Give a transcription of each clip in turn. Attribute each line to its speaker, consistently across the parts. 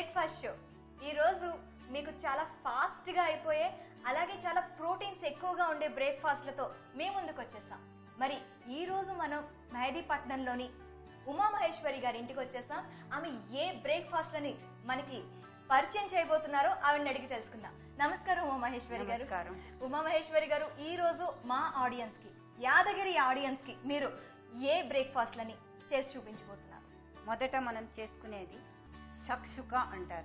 Speaker 1: Breakfast show. ఈరోజు మీకు చాలా ఫాస్ట్గా అయిపోయే అలాగే చాలా ప్రోటీన్స్ ఎక్కువగా ఉండే బ్రేక్ఫాస్ట్లతో మీ ముందుకు వచ్చేసాం. మరి ఈరోజు మనం మెహదీపట్నంలోని ఉమామహేశ్వరి గారి ఇంటికి వచ్చేసాం. ఆమె ఏ బ్రేక్ఫాస్ట్లని మనకి పరిచయం చేయబోతున్నారో ఆవిడని అడిగి తెలుసుకుందాం. నమస్కారం ఉమామహేశ్వరి గారు. ఉమామహేశ్వరి గారు, ఈ రోజు మా ఆడియన్స్ కి, యాదగిరి ఆడియన్స్ కి మీరు ఏ బ్రేక్ఫాస్ట్లని చేసి చూపించబోతున్నారు?
Speaker 2: మొదట మనం చేసుకునేది షక్షుక అంటారు.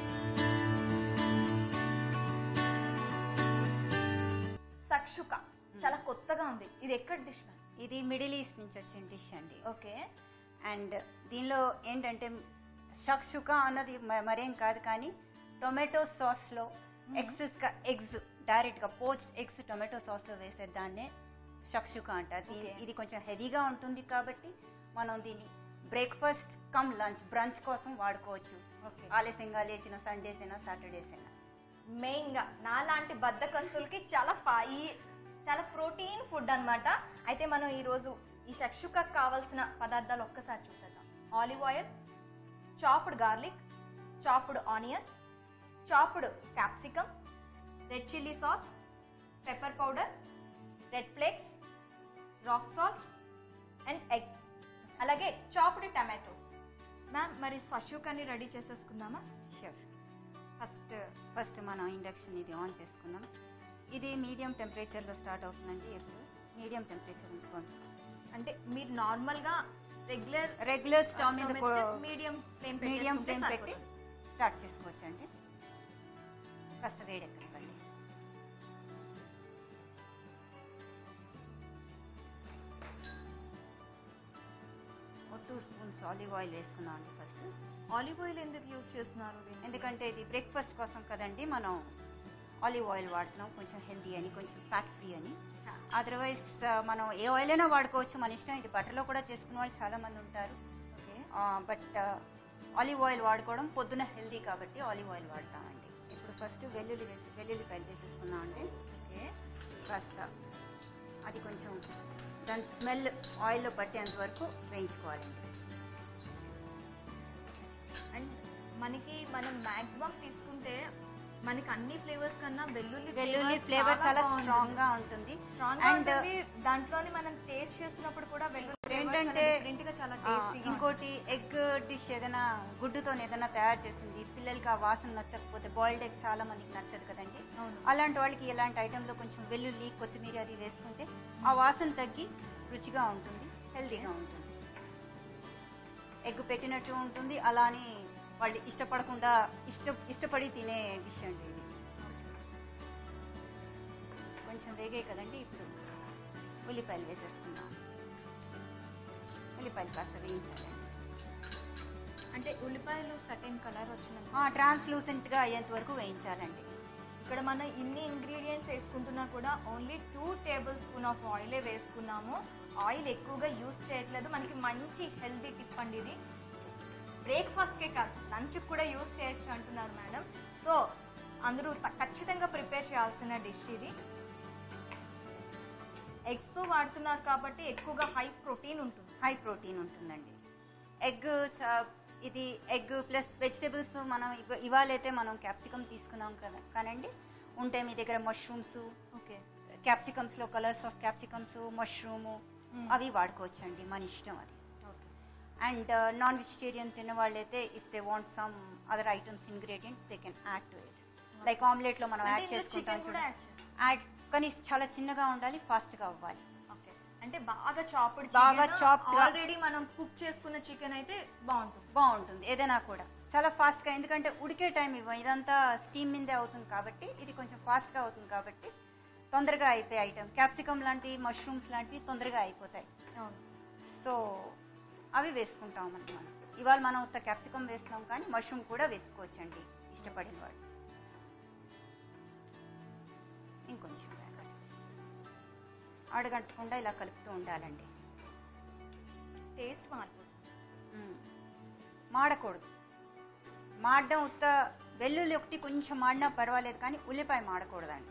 Speaker 1: షక్షుక చాలా కొత్తగా ఉంది. ఇది ఎక్కడ డిష్?
Speaker 2: ఇది మిడిల్ ఈస్ట్ నుంచి వచ్చిన డిష్ అండి.
Speaker 1: ఓకే.
Speaker 2: అండ్ దీనిలో ఏంటంటే షక్షుక అన్నది మరేం కాదు, కానీ టొమాటో సాస్లో ఎగ్స్ డైరెక్ట్గా పోచ్డ్ ఎగ్స్ టొమాటో సాస్లో వేసేదాన్నే షక్షుక అంటారు. ఇది కొంచెం హెవీగా ఉంటుంది కాబట్టి మనం దీన్ని బ్రేక్ఫాస్ట్ కమ్ లంచ్ బ్రంచ్ కోసం వాడుకోవచ్చు. ఆలస్యంగా లేచిన సండేస్ అయినా సాటర్డేస్ అయినా.
Speaker 1: మెయిన్గా నాలాంటి బద్దకస్తులకి చాలా ప్రోటీన్ ఫుడ్ అన్నమాట. అయితే మనం ఈరోజు ఈ షక్షుక కావాల్సిన పదార్థాలు ఒక్కసారి చూసేద్దాం. Olive oil, chopped garlic, chopped onion, chopped capsicum, red chilli sauce, pepper powder, red flakes, rock salt and eggs, అలాగే చాప్డ్ టమాటోస్. మ్యామ్, మరి షక్షుకని రెడీ చేసేసుకుందామా?
Speaker 2: షూర్.
Speaker 1: ఫస్ట్
Speaker 2: మనం ఇండక్షన్ ఇది ఆన్ చేసుకుందాం. ఇది మీడియం టెంపరేచర్లో స్టార్ట్ అవుతుందండి. ఎప్పుడు మీడియం టెంపరేచర్ ఉంచుకోండి.
Speaker 1: అంటే మీరు నార్మల్గా
Speaker 2: రెగ్యులర్ స్టవ్ మీద
Speaker 1: మీడియం ఫ్లేమ్
Speaker 2: పెట్టి స్టార్ట్ చేసుకోవచ్చు అండి. కాస్త వేడెక్కనివ్వండి. ఒక 2 స్పూన్స్ ఆలివ్ ఆయిల్ వేసుకుందాం అండి. ఫస్ట్
Speaker 1: ఆలివ్ ఆయిల్ ఎందుకు యూజ్ చేస్తున్నారు?
Speaker 2: ఎందుకంటే ఇది బ్రేక్ఫాస్ట్ కోసం కదండి మనం ఆలివ్ ఆయిల్ వాడుతున్నాం. కొంచెం హెల్దీ అని, కొంచెం ఫ్యాట్ ఫ్రీ అని. అదర్వైజ్ మనం ఏ ఆయిల్ అయినా వాడుకోవచ్చు, మన ఇష్టం. ఇది బటర్లో కూడా చేసుకునే వాళ్ళు చాలా మంది ఉంటారు. బట్ ఆలివ్ ఆయిల్ వాడుకోవడం పొద్దున హెల్దీ కాబట్టి ఆలివ్ ఆయిల్ వాడతామండి. ఇప్పుడు ఫస్ట్ వెల్లుల్లిపాయలు వేసేసుకుందాం అండి.
Speaker 1: ఓకే.
Speaker 2: కాస్త అది కొంచెం దాని స్మెల్ ఆయిల్లో పట్టేంత వరకు వేయించుకోవాలండి.
Speaker 1: అండ్ మనం మాక్సిమం తీసుకుంటే మనకి అన్ని ఫ్లేవర్స్ కన్నా వెల్లుల్లి
Speaker 2: ఫ్లేవర్ చాలా స్ట్రాంగ్ గా ఉంటుంది.
Speaker 1: అండ్ దాంట్లోని మనం టేస్ట్ చేసినప్పుడు కూడా
Speaker 2: ఏంటంటే
Speaker 1: చాలా టేస్టీ.
Speaker 2: ఇంకోటి ఎగ్ డిష్ ఏదైనా గుడ్డుతో ఏదైనా తయారు చేసింది పిల్లలకి ఆ వాసన నచ్చకపోతే, బాయిల్డ్ ఎగ్ చాలా మందికి నచ్చదు కదండి. అలాంటి వాళ్ళకి ఇలాంటి ఐటెంలో కొంచెం వెల్లుల్లి, కొత్తిమీర అది వేసుకుంటే ఆ వాసన తగ్గి రుచిగా ఉంటుంది, హెల్దీగా ఉంటుంది. ఎగ్ పెట్టినట్టు ఉంటుంది, అలానే వాళ్ళు ఇష్టపడకుండా ఇష్టపడి తినే డిష్ అండి ఇది. కొంచెం వేగాయి కదండి. ఇప్పుడు ఉల్లిపాయలు వేసేసుకుందాం. ఉల్లిపాయలు కాస్త వేయించాలండి.
Speaker 1: అంటే ఉల్లిపాయలు సర్టెన్ కలర్ వచ్చిన
Speaker 2: ట్రాన్స్లూసెంట్ గా అయ్యేంత వరకు వేయించాలండి.
Speaker 1: ఇక్కడ మనం ఇన్ని ఇంగ్రీడియంట్స్ వేసుకుంటున్నా కూడా ఓన్లీ 2 టేబుల్ స్పూన్ ఆఫ్ ఆయిలే వేసుకున్నాము. ఆయిల్ ఎక్కువగా యూజ్ చేయట్లేదు. మనకి మంచి హెల్దీ టిప్ అండి ఇది. బ్రేక్ఫాస్ట్కే కాదు, లంచ్కి కూడా యూజ్ చేయొచ్చు అంటున్నారు మేడం. సో అందరూ ఖచ్చితంగా ప్రిపేర్ చేయాల్సిన డిష్ ఇది. ఎగ్స్తో వాడుతున్నారు కాబట్టి ఎక్కువగా హై ప్రోటీన్
Speaker 2: ఉంటుందండి. ఇది ఎగ్ ప్లస్ వెజిటేబుల్స్. మనం ఇవాళైతే మనం క్యాప్సికమ్ తీసుకున్నాం కదా, కానండి ఉంటే మీ దగ్గర మష్రూమ్స్,
Speaker 1: ఓకే,
Speaker 2: క్యాప్సికమ్స్ లో కలర్స్ ఆఫ్ క్యాప్సికమ్స్, మష్రూమ్ అవి వాడుకోవచ్చు అండి, మన ఇష్టం అది. అండ్ నాన్ వెజిటేరియన్ తిన్న వాళ్ళైతే if they want some other items ingredients they can add to it. Like omelette లో మనం యాడ్ చేసుకుంటాం చూడండి. కానీ చాలా చిన్నగా ఉండాలి, ఫాస్ట్ గా అవ్వాలి.
Speaker 1: అంటే బాగా చాప్డ్ ఆల్రెడీ మనం కుక్ చేసుకున్న చికెన్ అయితే బాగుంటుంది.
Speaker 2: ఏదైనా కూడా చాలా ఫాస్ట్ గా, ఎందుకంటే ఉడికే టైం ఇదంతా స్టీమ్ మీదే అవుతుంది కాబట్టి ఇది కొంచెం ఫాస్ట్ గా అవుతుంది కాబట్టి తొందరగా అయిపోయే ఐటమ్. క్యాప్సికమ్ లాంటి, మష్రూమ్స్ లాంటివి తొందరగా అయిపోతాయి. సో అవి వేసుకుంటాం మనం. ఇవాళ మనం ఉత్త క్యాప్సికమ్ వేస్తున్నాం, కానీ మష్రూమ్ కూడా వేసుకోవచ్చు అండి ఇష్టపడిన వాళ్ళు. ఇంకొంచెం అడగంటకుండా ఇలా కలుపుతూ ఉండాలండి.
Speaker 1: టేస్ట్
Speaker 2: మాడకూడదు. మాడడం ఉత్త వెల్లుల్లి ఒకటి కొంచెం మాడినా పర్వాలేదు, కానీ ఉల్లిపాయ మాడకూడదండి.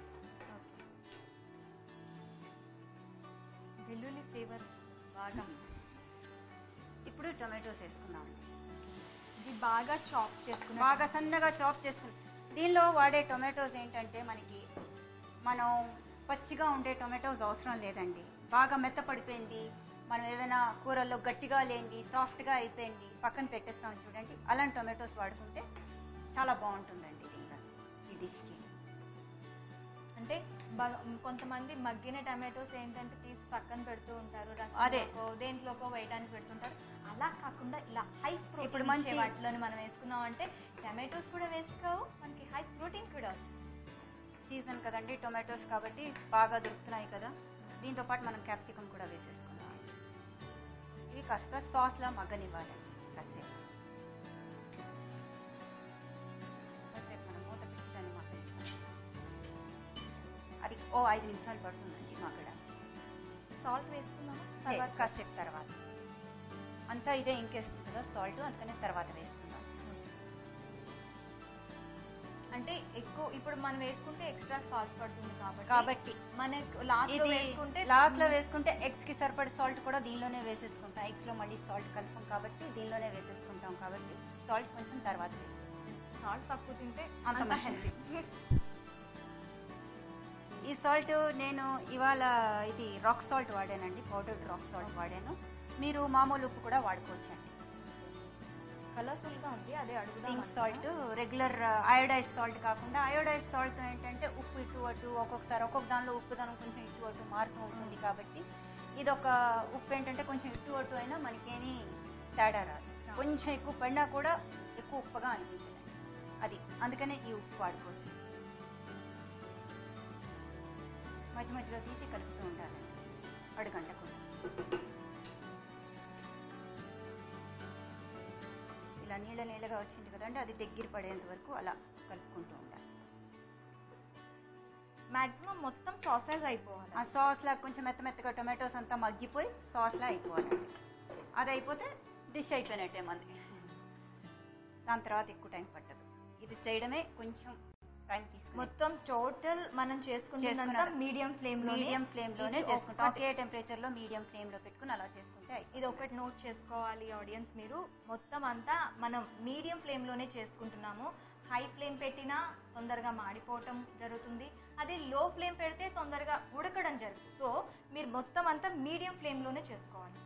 Speaker 1: వెల్లుల్లి ఫ్లేవర్ బాగా.
Speaker 2: ఇప్పుడు టొమాటోస్ వేసుకుందాం.
Speaker 1: ఇది బాగా చాప్ చేసుకున్న
Speaker 2: బాగా సన్నగా చాప్ చేసుకుని దీనిలో వాడే టొమాటోస్ ఏంటంటే మనం పచ్చిగా ఉండే టొమాటోస్ అవసరం లేదండి. బాగా మెత్తపడిపోయింది, మనం ఏదైనా కూరల్లో గట్టిగా లేనిది సాఫ్ట్గా అయిపోయింది పక్కన పెట్టేస్తాం చూడండి, అలాంటి టొమాటోస్ వాడుకుంటే చాలా బాగుంటుందండి దీంట్లో ఈ డిష్కి.
Speaker 1: అంటే కొంతమంది మగ్గిన టమాటోస్ ఏంటంటే తీసి పక్కన పెడుతూ ఉంటారు,
Speaker 2: అదే
Speaker 1: దేంట్లోకో వేయడానికి పెడుతుంటారు. అలా కాకుండా ఇలా హై
Speaker 2: ఇప్పుడు
Speaker 1: ప్రోటీన్
Speaker 2: మంచి
Speaker 1: వాటిలోని మనం వేసుకున్నాం అంటే టమాటోస్ కూడా వేసుకోవు, మనకి హై ప్రోటీన్ కూడా వస్తుంది.
Speaker 2: సీజన్ కదండి టొమాటోస్ కాబట్టి బాగా దొరుకుతున్నాయి కదా. దీంతో పాటు మనం క్యాప్సికమ్ కూడా వేసేసుకున్నాం. ఇవి కాస్త సాస్లా మగ్గనివ్వాలండి. కాసేపు మనం మూత పెట్టి దాన్ని మగ్గనివ్వాలి. అది 5 నిమిషాలు పడుతుందండి మగ్గడ.
Speaker 1: సాల్ట్ వేసుకున్నాము
Speaker 2: కాసేపు తర్వాత అంతా ఇదే ఇంకేస్తుంది కదా సాల్ట్, అందుకనే తర్వాత వేసుకుందాం.
Speaker 1: అంటే ఎక్కువ ఇప్పుడు మనం వేసుకుంటే ఎక్స్ట్రా సాల్ట్ పడుతుంది
Speaker 2: కాబట్టి
Speaker 1: మనకు లాస్ట్ లో
Speaker 2: వేసుకుంటే ఎగ్స్ కి సరిపడే సాల్ట్ కూడా దీనిలోనే వేసేసుకుంటాం. ఎగ్స్ లో మళ్ళీ సాల్ట్ కలుపుతాం కాబట్టి దీనిలోనే వేసేసుకుంటాం కాబట్టి సాల్ట్ కొంచెం తర్వాత వేసుకుంటాం.
Speaker 1: సాల్ట్ తక్కువ తింటే
Speaker 2: అంత మంచిది. ఈ సాల్ట్ నేను ఇవాళ ఇది రాక్ సాల్ట్ వాడానండి, పౌడర్డ్ రాక్ సాల్ట్ వాడాను. మీరు మామూలు ఉప్పు కూడా వాడుకోవచ్చండి.
Speaker 1: కలర్ఫుల్ గా ఉంది, అదే అడుగుదాం.
Speaker 2: Pink salt regular iodised salt కాకుండా అయోడైజ్ సాల్ట్ ఏంటంటే ఉప్పు ఇటు అటు ఒక్కొక్కసారి ఒక్కొక్క దానిలో ఉప్పుదనం కొంచెం ఇటు అటు మారుతూ ఉంటుంది కాబట్టి ఇది ఒక ఉప్పు ఏంటంటే కొంచెం ఇటు అటు అయినా మనకేమీ తేడా రాదు. కొంచెం ఎక్కువ పడినా కూడా ఎక్కువ ఉప్పుగా అనిపించదు, అది అందుకనే ఈ ఉప్పు వాడుకోవచ్చు. మధ్య మధ్యలో తీసి కలుపుతూ ఉండాలండి అడుగంటకుండా. ఇలా నీళ్ళగా వచ్చింది కదండి, అది దగ్గర పడేంత వరకు అలా కలుపుకుంటూ ఉండాలి.
Speaker 1: మాక్సిమం మొత్తం సాసెస్ అయిపోవాలి.
Speaker 2: ఆ సాస్లా కొంచెం మెత్తగా టొమాటోస్ అంతా మగ్గిపోయి సాస్లా అయిపోవాలండి. అది అయిపోతే డిష్ అయిపోయినట్టే మంది. దాని తర్వాత ఎక్కువ టైం పట్టదు. ఇది చేయడమే కొంచెం టైం తీసుకుని
Speaker 1: మొత్తం టోటల్ మనం చేసుకుంటున్న మీడియం ఫ్లేమ్
Speaker 2: లోనే చేసుకుంటాం. ఒకే టెంపరేచర్ లో మీడియం ఫ్లేమ్ లో పెట్టుకుని అలా చేసుకుంటే
Speaker 1: ఇది ఒకటి నోట్ చేసుకోవాలి ఆడియన్స్ మీరు. మొత్తం అంతా మనం మీడియం ఫ్లేమ్ లోనే చేసుకుంటున్నాము. హై ఫ్లేమ్ పెట్టినా తొందరగా మాడిపోవటం జరుగుతుంది, అదే లో ఫ్లేమ్ పెడితే తొందరగా ఉడకడం జరుగుతుంది. సో మీరు మొత్తం అంతా మీడియం ఫ్లేమ్ లోనే చేసుకోవాలి.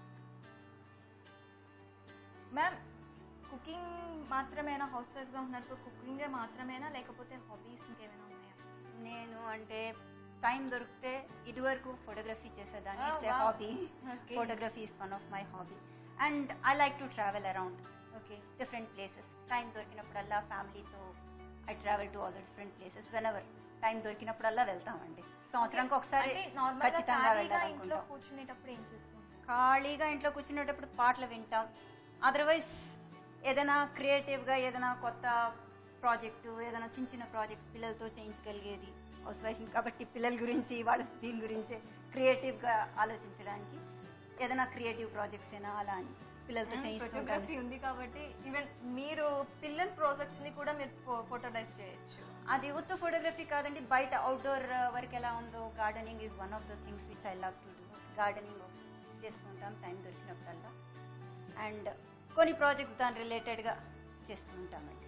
Speaker 1: మ్యామ్ కుకింగ్ మాత్రమేనా, హౌస్ వైఫ్ గా ఉన్నారు కుకింగే మాత్రమేనా లేకపోతే హాబీస్ ఇంకేమైనా ఉన్నాయా?
Speaker 2: నేను అంటే టైం దొరికితే ఇదివరకు ఫోటోగ్రఫీ చేసేదాన్ని. It's a hobby. Photography is one of my hobby and I like to travel around different places. Time దొరికినప్పుడల్లా ఫ్యామిలీతో I travel to all the different places. Whenever time దొరికినప్పుడల్లా వెళ్తామండి. సంవత్సరానికి ఒకసారి ఖచ్చితంగా వెళ్ళాలనుకుంటాం.
Speaker 1: కూర్చునేటప్పుడు ఏం చేస్తాం?
Speaker 2: ఖాళీగా ఇంట్లో కూర్చునేటప్పుడు పాటలు వింటాం. అదర్వైజ్ ఏదైనా క్రియేటివ్గా ఏదైనా కొత్త ప్రాజెక్టు, ఏదైనా చిన్న ప్రాజెక్ట్స్ పిల్లలతో చేయించగలిగేది. హౌస్ వైఫ్ కాబట్టి పిల్లల గురించి వాళ్ళ దీని గురించి క్రియేటివ్గా ఆలోచించడానికి ఏదైనా క్రియేటివ్ ప్రాజెక్ట్స్ అయినా అలా అని పిల్లలతో చేయిస్తుంటాను.
Speaker 1: ఉంది కాబట్టి ఈవెన్ మీరు పిల్లల ప్రాజెక్ట్స్ ని కూడా మీరు ఫోటోలైజ్ చేయొచ్చు.
Speaker 2: అది ఉత్త ఫోటోగ్రఫీ కాదండి, బయట అవుట్డోర్ వర్క్ ఎలా ఉందో gardening is one of the things which I love to do. Gardening చేస్తుంటాం టైం దొరికినప్పుడల్లా. అండ్ కొన్ని ప్రాజెక్ట్స్ దాని రిలేటెడ్గా చేస్తూ ఉంటామండి.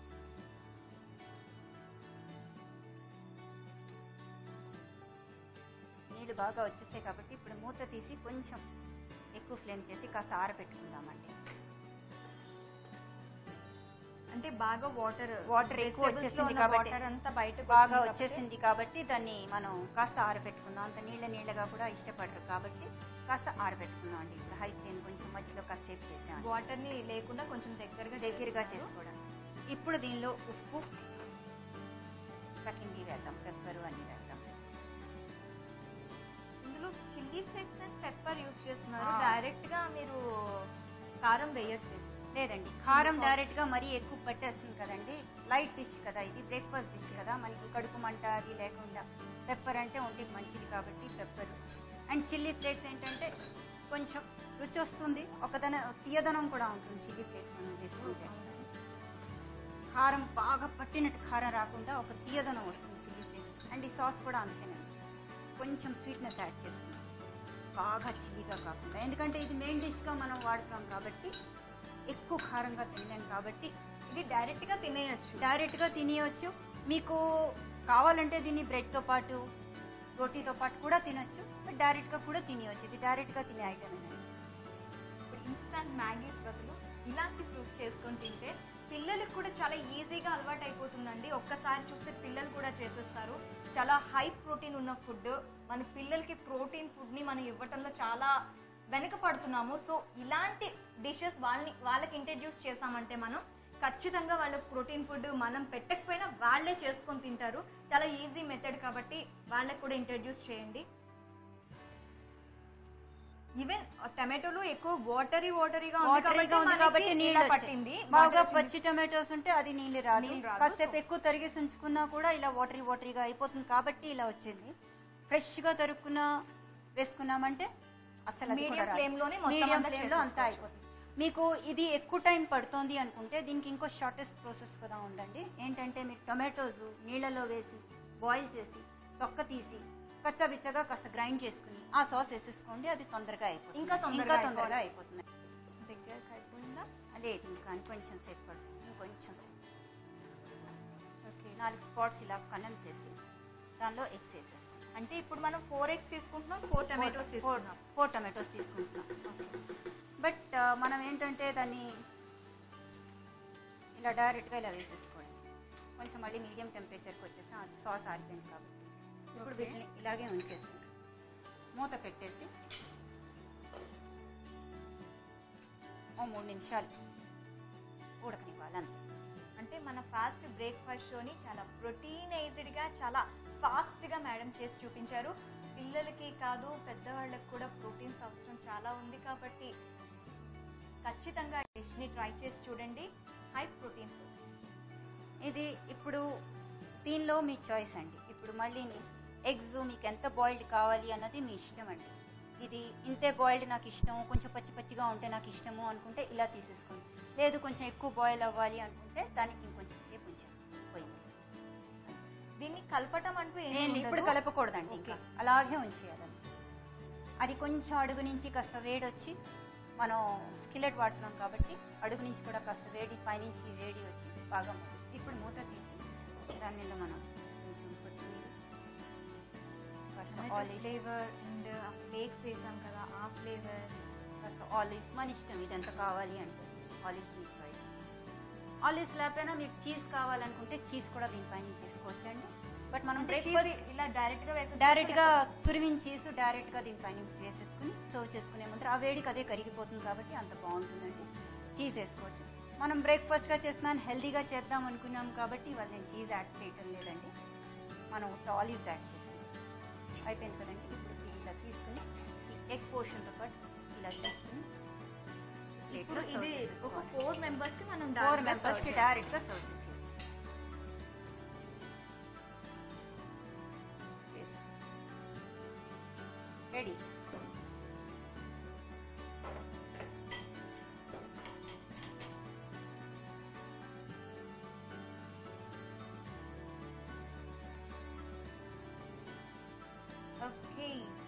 Speaker 2: నీళ్ళు బాగా వచ్చేసాయి కాబట్టి ఇప్పుడు మూత తీసి కొంచెం ఎక్కువ ఫ్లేమ్ చేసి కాస్త ఆరబెట్టుకుందామండి.
Speaker 1: అంటే బాగా
Speaker 2: వాటర్ ఎక్కువ వచ్చేసింది కాబట్టి
Speaker 1: అంతా బయట
Speaker 2: బాగా వచ్చేసింది కాబట్టి దాన్ని మనం కాస్త ఆరబెట్టుకుందాం. అంత నీళ్ళగా కూడా ఇష్టపడరు కాబట్టి కాస్త ఆరబెట్టుకుందాం అండి. ఇప్పుడు హై ఫ్లేమ్ కొంచెం మధ్యలో కాసేపు చేసాం.
Speaker 1: వాటర్ ని లేకుండా కొంచెం దగ్గరగా
Speaker 2: చేసుకోవడం. ఇప్పుడు దీనిలో ఉప్పు తక్కింది వేద్దాం, పెప్పరు అన్ని వేద్దాం.
Speaker 1: ఇందులో chilli flakes and pepper use చేస్తున్నారు. డైరెక్ట్ గా మీరు కారం వేయట్లేదు?
Speaker 2: లేదండి, కారం డైరెక్ట్ గా మరీ ఎక్కువ పట్టేస్తుంది కదండి. లైట్ డిష్ కదా ఇది, బ్రేక్ఫాస్ట్ డిష్ కదా, మనకి కడుపు మంట అది లేకుండా పెప్పర్ అంటే ఒంటికి మంచిది కాబట్టి పెప్పర్. అండ్ చిల్లీ ఫ్లేక్స్ ఏంటంటే కొంచెం రుచి వస్తుంది, తీయదనం కూడా ఉంటుంది చిల్లీ ఫ్లేక్స్ మనం వేసుకుంటే. కారం బాగా పట్టినట్టు కారం రాకుండా ఒక తీయదనం వస్తుంది చిల్లీ ఫ్లేక్స్. అండ్ ఈ సాస్ కూడా అందుకనే కొంచెం స్వీట్నెస్ యాడ్ చేస్తుంది, బాగా చిల్లీగా కాకుండా. ఎందుకంటే ఇది మెయిన్ డిష్గా మనం వాడుతాం కాబట్టి ఎక్కువ కారంగా తినలేను కాబట్టి
Speaker 1: ఇది డైరెక్ట్గా తినేయచ్చు.
Speaker 2: డైరెక్ట్గా తినేయచ్చు. మీకు కావాలంటే దీన్ని బ్రెడ్తో పాటు రోటీతో పాటు కూడా తినొచ్చు, బట్ డైరెక్ట్గా కూడా తినేయచ్చు. ఇది డైరెక్ట్గా తినే ఐటమ్ అండి.
Speaker 1: ఇప్పుడు ఇన్స్టంట్ మ్యాగీస్ బదులు ఇలాంటి ఫ్రూట్స్ చేసుకొని తింటే పిల్లలకు కూడా చాలా ఈజీగా అలవాటు అయిపోతుందండి. ఒక్కసారి చూస్తే పిల్లలు కూడా చేసేస్తారు. చాలా హై ప్రోటీన్ ఉన్న ఫుడ్, మన పిల్లలకి ప్రోటీన్ ఫుడ్ని మనం ఇవ్వటంలో చాలా వెనకపడుతున్నాము. సో ఇలాంటి డిషెస్ వాళ్ళకి ఇంట్రడ్యూస్ చేసామంటే మనం ఖచ్చితంగా వాళ్ళకి ప్రోటీన్ ఫుడ్ మనం పెట్టకపోయినా వాళ్ళే చేసుకొని తింటారు. చాలా ఈజీ మెథడ్ కాబట్టి వాళ్ళకి కూడా ఇంట్రడ్యూస్ చేయండి. ఈవెన్ టమాటోలు ఎక్కువ వాటరీగా ఉంది కాబట్టి నీళ్ళు పట్టింది.
Speaker 2: బాగా పచ్చి టమాటోస్ ఉంటే అది నీళ్ళు రాదు. కాసేపు ఎక్కువ తరిగేసి ఉంచుకున్నా కూడా ఇలా వాటరీగా అయిపోతుంది కాబట్టి ఇలా వచ్చింది. ఫ్రెష్ గా తరుక్కున్న వేసుకున్నామంటే అసలు
Speaker 1: మీడియం ఫ్లేమ్ లోనే
Speaker 2: అంతా అయిపోతుంది. మీకు ఇది ఎక్కువ టైం పడుతుంది అనుకుంటే దీనికి ఇంకో షార్టెస్ట్ ప్రాసెస్ కూడా ఉందండి. ఏంటంటే మీరు టొమాటోస్ నీళ్ళలో వేసి బాయిల్ చేసి తొక్క తీసి కచ్చాబిచ్చగా కాస్త గ్రైండ్ చేసుకుని ఆ సాస్ వేసేసుకోండి. అది తొందరగా అయిపోతుంది. ఇంకా తొందరగా అయిపోతుంది.
Speaker 1: దగ్గరకు అయిపోయిందా?
Speaker 2: లేదు, ఇంకా కొంచెం సేపు పడుతుంది. ఇంకొంచెం సేపు. ఓకే, 4 స్పాట్స్ ఇలా కన్నం చేసి దానిలో ఎగ్స్ వేసేస్తాం.
Speaker 1: అంటే ఇప్పుడు మనం 4 eggs తీసుకుంటున్నాం, 4 టమాటోస్ తీసుకుంటున్నాం.
Speaker 2: 4 టమాటోస్ తీసుకుంటున్నాం. బట్ మనం ఏంటంటే దాన్ని ఇలా డైరెక్ట్గా ఇలా వేసేసుకోండి. కొంచెం మళ్ళీ మీడియం టెంపరేచర్కి వచ్చేసి అది సాస్ ఆరిపోయింది కాబట్టి ఇప్పుడు వీటిని ఇలాగే ఉంచేసి మూత పెట్టేసి 3 నిమిషాలు ఉడకనివ్వాలి అంతే.
Speaker 1: అంటే మన ఫాస్ట్ బ్రేక్ఫాస్ట్ షోని చాలా ప్రోటీనైజ్డ్గా చాలా ఫాస్ట్గా మేడం చేసి చూపించారు. పిల్లలకి కాదు పెద్దవాళ్ళకి కూడా ప్రోటీన్స్ అవసరం చాలా ఉంది కాబట్టి ఖచ్చితంగా డిష్ని ట్రై చేసి చూడండి. హై ప్రోటీన్ ఫుడ్
Speaker 2: ఇది. ఇప్పుడు దీనిలో మీ చాయిస్ అండి. ఇప్పుడు మళ్ళీ ఎగ్స్ మీకు ఎంత బాయిల్డ్ కావాలి అన్నది మీ ఇష్టం అండి. ఇది ఇంతే బాయిల్డ్ నాకు ఇష్టం, కొంచెం పచ్చిగా ఉంటే నాకు ఇష్టము అనుకుంటే ఇలా తీసేసుకోండి. లేదు కొంచెం ఎక్కువ బాయిల్ అవ్వాలి అనుకుంటే దానికి ఇంకొంచెం సేపు ఉంచిపోయింది.
Speaker 1: దీన్ని కలపటం అంటూ
Speaker 2: ఇప్పుడు కలపకూడదండి, ఇంకా అలాగే ఉంచేయాలి. అది కొంచెం అడుగు నుంచి కాస్త వేడి వచ్చి మనం స్కిల్లెట్ వాడుతున్నాం కాబట్టి అడుగు నుంచి కూడా కాస్త వేడి, పైనుంచి వేడి వచ్చి బాగా ఇప్పుడు మూత తీసి దాని మీద మనం కొంచెం కొత్తిమీర, కాస్త ఆలివ్
Speaker 1: ఫ్లేవర్ అండ్ ఫ్లేక్స్ వేసాం కదా ఆ ఫ్లేవర్,
Speaker 2: కాస్త ఆలివ్స్ మన ఇష్టం ఇది ఎంత కావాలి అంటే ఆలివ్స్ మీ చాయిస్. ఆలివ్స్ లేకపోయినా మీకు చీజ్ కావాలనుకుంటే చీజ్ కూడా దీనిపైన చేసుకోవచ్చు అండి. బట్ మనం బ్రేక్ఫాస్ట్
Speaker 1: ఇలా
Speaker 2: డైరెక్ట్గా తురిమిన చీజ్ డైరెక్ట్గా దీనిపైన వేసేసుకుని సర్వ్ చేసుకునే ముందు ఆ వేడికి అదే కరిగిపోతుంది కాబట్టి అంత బాగుంటుందండి. చీజ్ వేసుకోవచ్చు. మనం బ్రేక్ఫాస్ట్గా చేస్తున్నాను హెల్తీగా చేద్దాం అనుకున్నాం కాబట్టి ఇవాళ నేను చీజ్ యాడ్ చేయటం లేదండి. మనం ఆలివ్స్ యాడ్ చేస్తాం. అయిపోయింది కదండి. ఇప్పుడు ఇలా తీసుకుని ఈ ఎగ్ పోర్షన్తో పాటు ఇలా తీసుకుని
Speaker 1: ఇప్పుడు ఇది ఒక 4 మెంబర్స్కి మనం
Speaker 2: 4 మెంబర్స్కి డైరెక్ట్గా సర్వ్ చేసి రెడీ.
Speaker 1: ఓకే,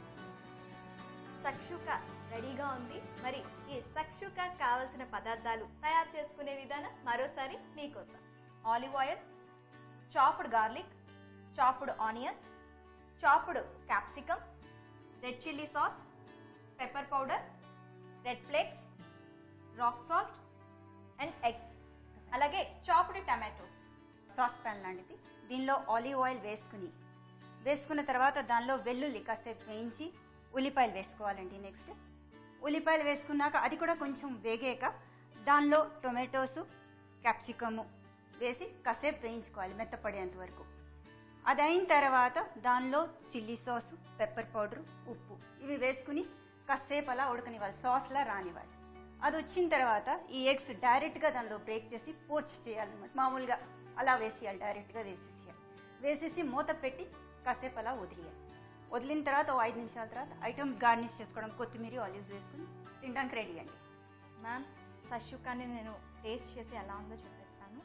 Speaker 1: సక్షుక రెడీగా ఉంది. మరి ఈ సక్షుక కావలసిన పదార్థాలు తయారు చేసుకునే విధానం మరోసారి మీకోసం. Olive oil, chopped garlic, chopped onion, chopped capsicum, red chilli sauce, pepper powder, red flakes, rock salt and eggs, అలాగే చాప్డ్ టమాటోస్.
Speaker 2: సాస్ ప్యాన్ లాంటిది. దీనిలో ఆలివ్ ఆయిల్ వేసుకున్న తర్వాత దానిలో వెల్లుల్లి కాసేపు వేయించి ఉల్లిపాయలు వేసుకోవాలండి. నెక్స్ట్ ఉల్లిపాయలు వేసుకున్నాక అది కూడా కొంచెం వేగాక దానిలో టొమాటోసు, క్యాప్సికము వేసి కాసేపు వేయించుకోవాలి మెత్తపడేంత వరకు. అది అయిన తర్వాత దానిలో చిల్లీ సాసు, పెప్పర్ పౌడరు, ఉప్పు ఇవి వేసుకుని కాసేపు అలా ఉడకనివ్వాలి, సాస్లా రానివ్వాలి. అది వచ్చిన తర్వాత ఈ ఎగ్స్ డైరెక్ట్గా దానిలో బ్రేక్ చేసి పోచ్ చేయాలన్నమాట. మామూలుగా అలా వేసేయాలి, డైరెక్ట్గా వేసేసి మూత పెట్టి కాసేపు అలా వదిలిన తర్వాత 5 నిమిషాల తర్వాత ఐటమ్ గార్నిష్ చేసుకోవడం, కొత్తిమీర, ఆలివ్స్ వేసుకుని తినడానికి రెడీ అండి.
Speaker 1: మ్యామ్, సషుకాని నేను టేస్ట్ చేసి ఎలా ఉందో చెప్పేస్తాను.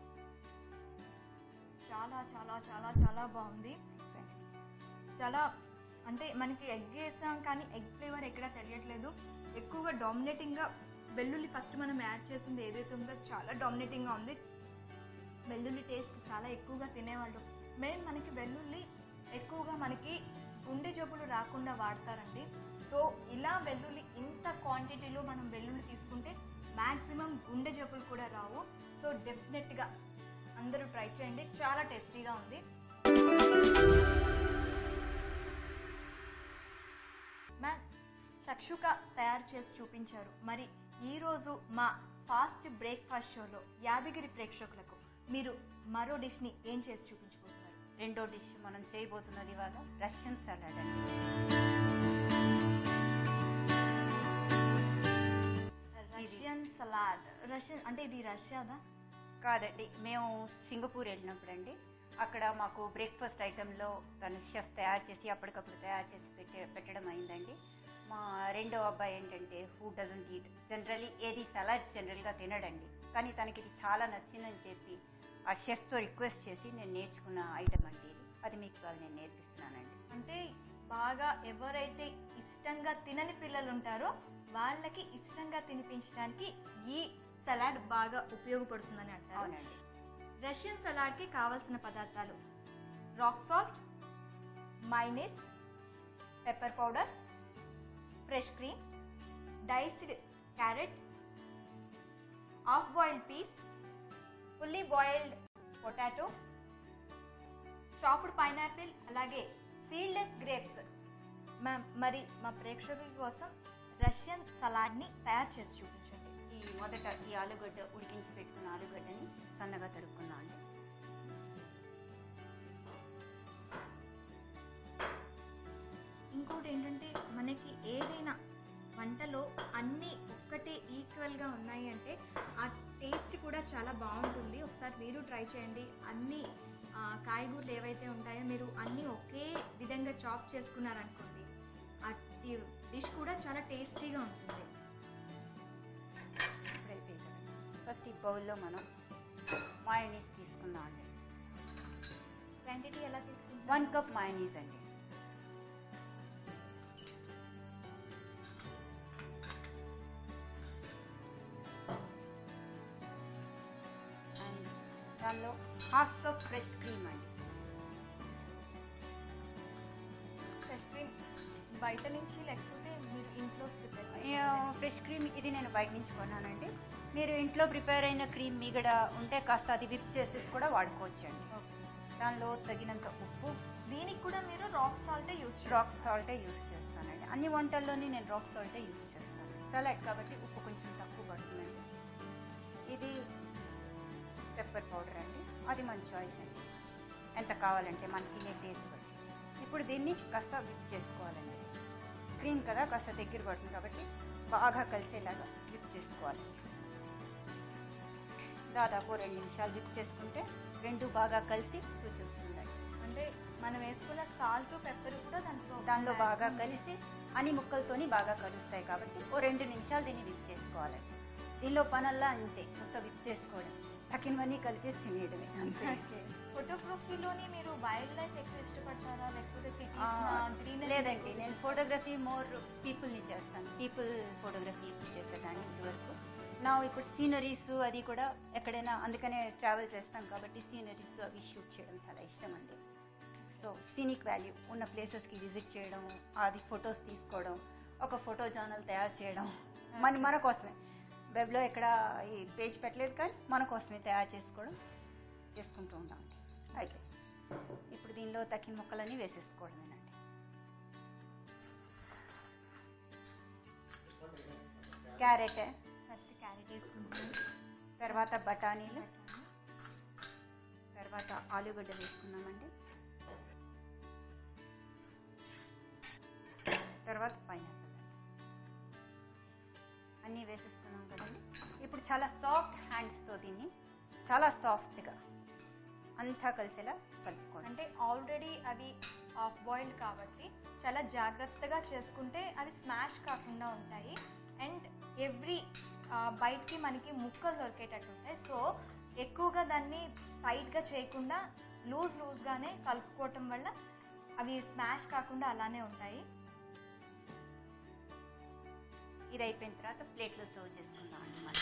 Speaker 1: చాలా చాలా చాలా చాలా బాగుంది. చాలా అంటే మనకి ఎగ్ వేస్తాం కానీ ఎగ్ ఫ్లేవర్ ఎక్కడ తెలియట్లేదు. ఎక్కువగా డామినేటింగ్గా వెల్లుల్లి ఫస్ట్ మనం యాడ్ చేసింది ఏదైతే ఉందో చాలా డామినేటింగ్గా ఉంది. వెల్లుల్లి టేస్ట్ చాలా ఎక్కువగా తినేవాళ్ళు. మెయిన్ మనకి వెల్లుల్లి ఎక్కువగా మనకి గుండె జబ్బులు రాకుండా వాడతారండి. సో ఇలా వెల్లుల్లి ఇంత క్వాంటిటీలో మనం వెల్లుల్లి తీసుకుంటే మ్యాక్సిమం గుండె జబ్బులు కూడా రావు. సో డెఫినెట్గా అందరూ ట్రై చేయండి, చాలా టేస్టీగా ఉంది. మ్యామ్, షక్షుకా తయారు చేసి చూపించారు. మరి ఈరోజు మా ఫాస్ట్ బ్రేక్ఫాస్ట్ షోలో యాదగిరి ప్రేక్షకులకు మీరు మరో డిష్ని ఏం చేసి చూపించబోతున్నారు?
Speaker 2: రెండో డిష్ మనం చేయబోతున్నది ఇవాళ రష్యన్ సలాడ్ అండి.
Speaker 1: Russian salad. రష్యన్ అంటే ఇది రష్యాదా?
Speaker 2: కాదండి, మేము సింగపూర్ వెళ్ళినప్పుడు అండి, అక్కడ మాకు బ్రేక్ఫాస్ట్ ఐటెంలో తను షెఫ్ తయారు చేసి అప్పటికప్పుడు తయారు చేసి పెట్టడం అయిందండి. మా రెండో అబ్బాయి ఏంటంటే హూ డజంట్ ఈట్ జనరలీ ఏది సలాడ్స్ జనరల్గా తినడండి, కానీ తనకి ఇది చాలా నచ్చిందని చెప్పి ఆ షెఫ్తో రిక్వెస్ట్ చేసి నేను నేర్చుకున్న ఐటెం అండి ఇది. అది మీకు ఇవాళ నేను నేర్పిస్తున్నానండి.
Speaker 1: అంటే బాగా ఎవరైతే ఇష్టంగా తినని పిల్లలు ఉంటారో వాళ్ళకి ఇష్టంగా తినిపించడానికి ఈ సలాడ్ బాగా ఉపయోగపడుతుందని అంటారు.
Speaker 2: అవునండి.
Speaker 1: రష్యన్ సలాడ్కి కావాల్సిన పదార్థాలు: rock salt, mayonnaise, pepper powder, fresh cream, diced carrot, half boiled peas, fully boiled potato, chopped pineapple, అలాగే సీడ్లెస్ గ్రేప్స్. మ్యామ్, మరి మా ప్రేక్షకుల కోసం రష్యన్ సలాడ్ని తయారు చేసి చూపించండి.
Speaker 2: మొదట ఈ ఆలుగడ్డ ఉడికించి పెట్టుకున్న ఆలుగడ్డని సన్నగా తరుక్కున్నా అండి.
Speaker 1: ఇంకోటి ఏంటంటే మనకి ఏదైనా వంటలో అన్నీ ఒక్కటే ఈక్వల్గా ఉన్నాయి అంటే ఆ టేస్ట్ కూడా చాలా బాగుంటుంది. ఒకసారి మీరు ట్రై చేయండి. అన్ని కాయగూరలు ఏవైతే ఉంటాయో మీరు అన్నీ ఒకే విధంగా చాప్ చేసుకున్నారనుకోండి, ఆ డిష్ కూడా చాలా టేస్టీగా ఉంటుంది.
Speaker 2: ఫస్ట్ ఈ బౌల్లో మనం మయోనీస్ తీసుకుందాం అండి.
Speaker 1: క్వాంటిటీ ఎలా తీసుకుంటాం?
Speaker 2: 1 కప్ మయోనీస్ అండి. అండ్ దానిలో 1/2 కప్ ఫ్రెష్ క్రీమ్ అండి.
Speaker 1: ఫ్రెష్ క్రీమ్ బయట నుంచి లేకపోతే మీరు ఇంట్లో ప్రిపేర్?
Speaker 2: ఫ్రెష్ క్రీమ్ ఇది నేను బయట నుంచి కొన్నానండి. మీరు ఇంట్లో ప్రిపేర్ అయిన క్రీమ్ మీగడ ఉంటే కాస్త అది విప్ చేసేసి కూడా వాడుకోవచ్చు అండి. దానిలో తగినంత ఉప్పు.
Speaker 1: దీనికి కూడా మీరు రాక్ సాల్టే యూస్
Speaker 2: చేస్తానండి. అన్ని వంటల్లోని నేను రాక్ సాల్టే యూస్ చేస్తాను. సలాడ్ కాబట్టి ఉప్పు కొంచెం తక్కువ పడుతుందండి. ఇది పెప్పర్ పౌడర్ అండి, అది మన చాయిస్ అండి, ఎంత కావాలంటే మనకి తినే టేస్ట్ బట్టి. ఇప్పుడు దీన్ని కాస్త విప్ చేసుకోవాలండి. క్రీమ్ కదా కాస్త దగ్గర పడుతుంది కాబట్టి బాగా కలిసేలాగా విప్ చేసుకోవాలి. దాదాపు 2 నిమిషాలు విప్ చేసుకుంటే రెండు బాగా కలిసి రుచి వస్తుందండి.
Speaker 1: అంటే మనం వేసుకున్న సాల్ట్ పెప్పర్ కూడా
Speaker 2: దానిలో బాగా కలిసి అన్ని ముక్కలతోని బాగా కలుస్తాయి కాబట్టి 2 నిమిషాలు దీన్ని విప్ చేసుకోవాలండి. దీనిలో పనల్లా అంతే, మొత్తం విప్ చేసుకోవడం, తక్కినవన్నీ కలిపేసి తినేయడమే అంతే.
Speaker 1: ఫోటోగ్రఫీలోని మీరు వైల్డ్ లైఫ్ ఎక్కువ ఇష్టపడతారా లేకపోతే
Speaker 2: లేదండి, నేను ఫోటోగ్రఫీ మోర్ పీపుల్ని చేస్తాను. పీపుల్ ఫోటోగ్రఫీ చేసేదాన్ని ఇదివరకు. ఇప్పుడు సీనరీస్ అది కూడా ఎక్కడైనా, అందుకనే ట్రావెల్ చేస్తాం కాబట్టి సీనరీస్ అవి షూట్ చేయడం చాలా ఇష్టం అండి. సో సీనిక్ వాల్యూ ఉన్న ప్లేసెస్కి విజిట్ చేయడం, అది ఫొటోస్ తీసుకోవడం, ఒక ఫోటో ఛానల్ తయారు చేయడం మన కోసమే. వెబ్లో ఎక్కడ ఈ పేజ్ పెట్టలేదు కానీ మన కోసమే తయారు చేసుకుంటూ ఉన్నామండి. అయితే ఇప్పుడు దీనిలో తక్కిన ముక్కలన్నీ వేసేసుకోవడమేనండి. క్యారెట్,
Speaker 1: ఫస్ట్ క్యారెట్ వేసుకుంటాను,
Speaker 2: తర్వాత బఠానీలు, తర్వాత ఆలుగడ్డ వేసుకున్నామండి, తర్వాత పైనాపిల్ అన్నీ వేసేసుకున్నాం కదండి. ఇప్పుడు చాలా సాఫ్ట్ హ్యాండ్స్తో దీన్ని చాలా సాఫ్ట్గా అంతా కలిసేలా కలుపుకోండి.
Speaker 1: అంటే ఆల్రెడీ అవి హాఫ్ బాయిల్డ్ కాబట్టి చాలా జాగ్రత్తగా చేసుకుంటే అవి స్మాష్ కాకుండా ఉంటాయి. అండ్ ఎవ్రీ బయటికి మనకి ముక్కలు దొరికేటట్టు ఉంటాయి. సో ఎక్కువగా దాన్ని టైట్గా చేయకుండా లూజ్గానే కలుపుకోవటం వల్ల అవి స్మాష్ కాకుండా అలానే ఉంటాయి.
Speaker 2: ఇది అయిపోయిన తర్వాత ప్లేట్లో సర్వ్ చేసుకుందాం అండి మనం.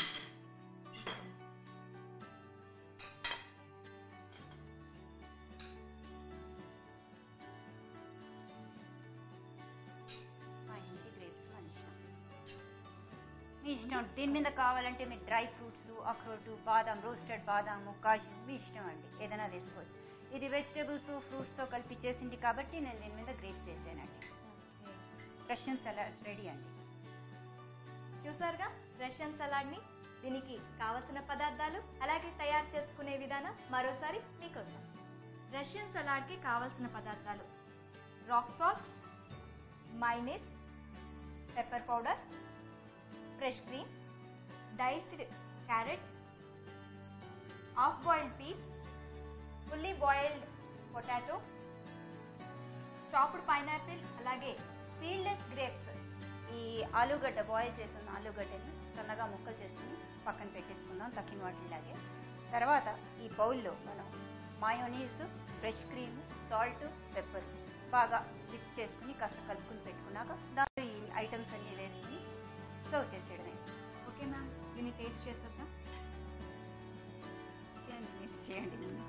Speaker 2: పైనుంచి గ్రేప్స్ మన ఇష్టం, మీ ఇష్టం. దీని మీద కావాలంటే మీరు డ్రై ఫ్రూట్స్, అక్రోటు, బాదాం, రోస్టెడ్ బాదాము, కాజు మీ ఇష్టం అండి, ఏదైనా వేసుకోవచ్చు. ఇది వెజిటేబుల్స్ ఫ్రూట్స్తో కలిపి చేసింది కాబట్టి నేను దీని మీద గ్రేప్స్ వేసానండి. రష్యన్ సలాడ్ రెడీ అండి.
Speaker 1: చూసారుగా రష్యన్ సలాడ్ని. దీనికి కావలసిన పదార్థాలు అలాగే తయారు చేసుకునే విధానం మరోసారి మీకోసం. రష్యన్ సలాడ్కి కావలసిన పదార్థాలు: rock salt, mayonnaise, pepper powder, fresh cream, diced carrot, half boiled peas, fully boiled potato, chopped pineapple, అలాగే సీడ్లెస్ గ్రేప్స్.
Speaker 2: ఈ ఆలూగడ్డ బాయిల్ చేసిన ఆలూగడ్డని సన్నగా ముక్కలు చేసుకుని పక్కన పెట్టేసుకుందాం తక్కిన వాటిలాగే. తర్వాత ఈ బౌల్లో మనం mayonnaise, fresh cream, salt, pepper బాగా మిక్స్ చేసుకుని కాస్త కలుపుకుని పెట్టుకున్నాక దాంట్లో ఈ ఐటమ్స్ అన్నీ వేసుకుని సర్వ్ చేసేయడమే.
Speaker 1: ఓకే మ్యామ్, దీన్ని టేస్ట్ చేసేద్దాం.
Speaker 2: చేయండి, మీరు చేయండి ముందు.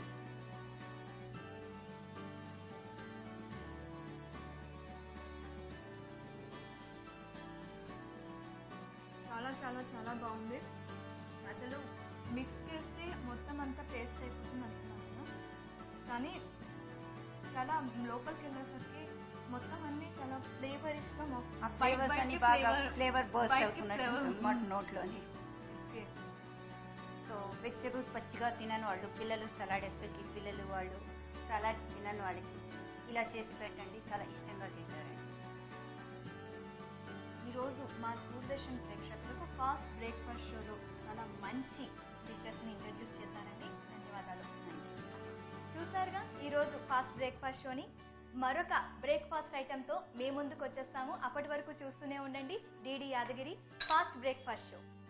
Speaker 1: చాలా చాలా చాలా బాగుంది. అసలు మిక్స్ చేస్తే మొత్తం అంతా పేస్ట్ అయిపోతుంది అనుకున్నాను, కానీ చాలా లోపలికి వెళ్ళేసరికి మొత్తం అన్నీ చాలా ఫ్లేవరిష్గా
Speaker 2: ఆ ఫ్లేవర్స్ అన్ని బాగా ఫ్లేవర్ బర్స్ట్ అవుతున్నట్టు అన్నమాట నోట్లోని. సో వెజిటేబుల్స్ పచ్చిగా తినని వాళ్ళు, పిల్లలు సలాడ్, ఎస్పెషల్లీ పిల్లలు వాళ్ళు సలాడ్స్ తినని వాళ్ళకి ఇలా చేసి పెట్టండి, చాలా ఇష్టంగా తింటారండి.
Speaker 1: ఈరోజు మా దూరదర్శన్ ప్రేక్షకులకు ఫాస్ట్ బ్రేక్ఫాస్ట్ షోలో చాలా మంచి డిషెస్ని ఇంట్రడ్యూస్ చేశారండి. ధన్యవాదాలు. చూసారుగా ఈరోజు ఫాస్ట్ బ్రేక్ఫాస్ట్ షోని. మరొక బ్రేక్ఫాస్ట్ ఐటెంతో మీ ముందుకు వచ్చేస్తాము. అప్పటి వరకు చూస్తూనే ఉండండి DD Yadagiri fast breakfast show.